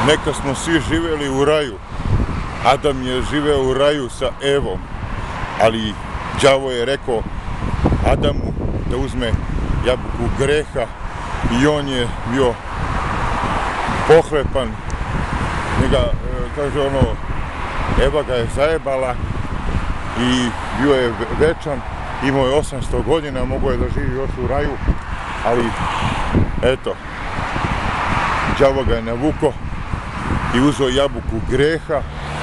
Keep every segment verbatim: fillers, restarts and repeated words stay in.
Neka smo svi živjeli u raju. Adam je živeo u raju sa Evom, ali đavo je rekao Adamu da uzme jabuku greha i on je bio pohlepan. Njega, kaže ono, Eva ga je zajebala i bio je večan, imao je osamsto godina, mogao je da živi još u raju, ali eto, đavo ga je navuko i uzeo jabuku greha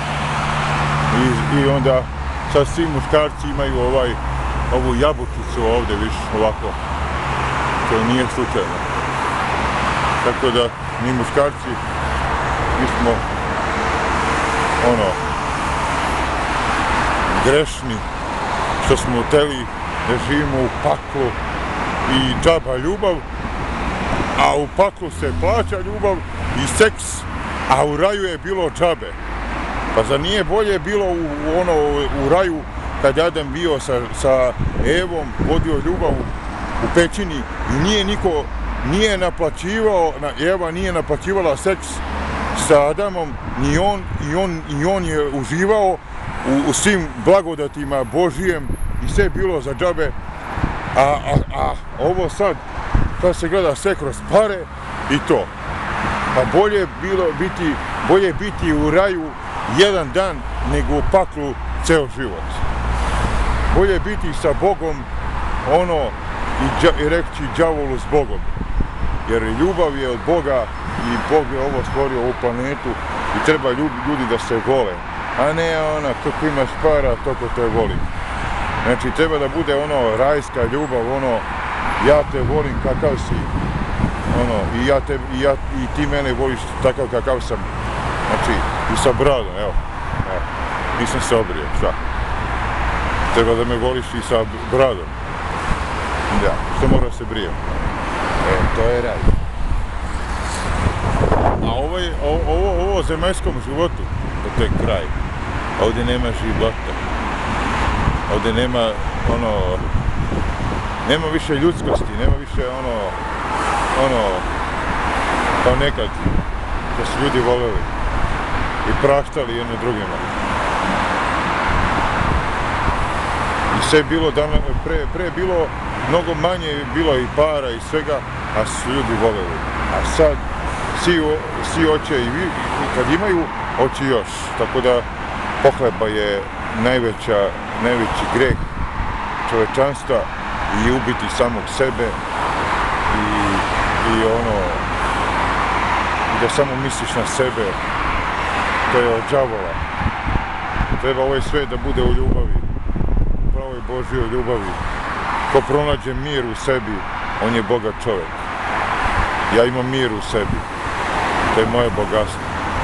i, i onda sad svi muškarci imaju ovaj, ovu jabučicu ovdje, vidiš, ovako, to nije slučajno. Tako da mi muškarci, mi smo ono grešni što smo hteli da živimo u paklu i džaba ljubav, a u paklu se plaća ljubav i seks, a u raju je bilo džabe. Pa zar nije bolje bilo u, ono, u raju kad je Adam bio sa, sa Evom, vodio ljubav u pećini i nije niko nije naplaćivao, Eva nije naplaćivala seks sa Adamom, ni on, i on, i on je uživao u, u svim blagodatima Božijem i sve je bilo za džabe, a, a, a ovo sad, sad se gleda sve kroz pare i to. Pa bolje bilo biti, bolje biti u raju jedan dan nego u paklu ceo život. Bolje biti sa Bogom ono i, dža, i reći đavolu s Bogom. Jer ljubav je od Boga i Bog je ovo stvorio ovu planetu i treba ljudi da se vole. A ne ona, kako imaš para, toliko te voli. Znači treba da bude ono rajska ljubav, ono ja te volim kakav si, ono i ja te, i, ja, i ti mene voliš takav kakav sam. Znači i sa bradom, evo, evo, nisam se obrio, šta? Treba da me voliš i sa bradom. Ja, što mora se brijem? E, to je raj. A ovo, je, ovo, ovo zemaljskom životu, to je kraj. Ovdje nema života. Ovdje nema, ono, nema više ljudskosti, nema više ono, ono, kao nekad, da su ljudi voljeli i praštali jedno drugima. I sve je bilo, pre, pre je bilo mnogo manje, bilo i para i svega, a su ljudi voljeli. A sad, svi, svi hoće i, vi, i kad imaju, hoće još. Tako da, pohlepa je najveća, najveći greh čovečanstva i ubiti samog sebe i, i ono, i da samo misliš na sebe, to je od đavola. Treba ovaj svet da bude u ljubavi, u pravoj Božjoj ljubavi. Ko pronađe mir u sebi, on je bogat čovjek. Ja imam mir u sebi, to je moje bogatstvo.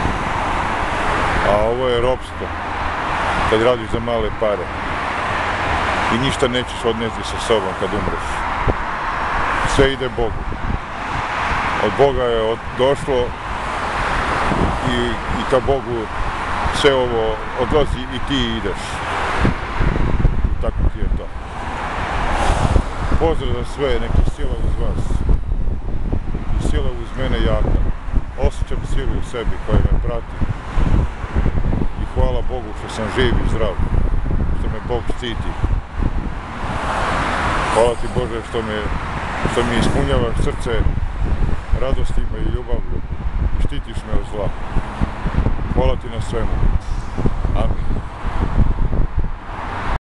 A ovo je ropstvo, kad radiš za male pare. I ništa nećeš odnesti sa sobom kad umreš. Sve ide Bogu. Od Boga je od, došlo i, i ka Bogu sve ovo odlazi i ti ideš. I tako ti je to. Pozdrav za sve, neki sila uz vas. I sila uz mene jaka. Osjećam silu u sebi koja me prati. I hvala Bogu što sam živ i zdrav. Što me Bog štiti. Hvala ti Bože što, me, što mi ispunjavaš srce radostima i ljubavlju i štitiš me od zla. Hvala ti na svemu. Amin.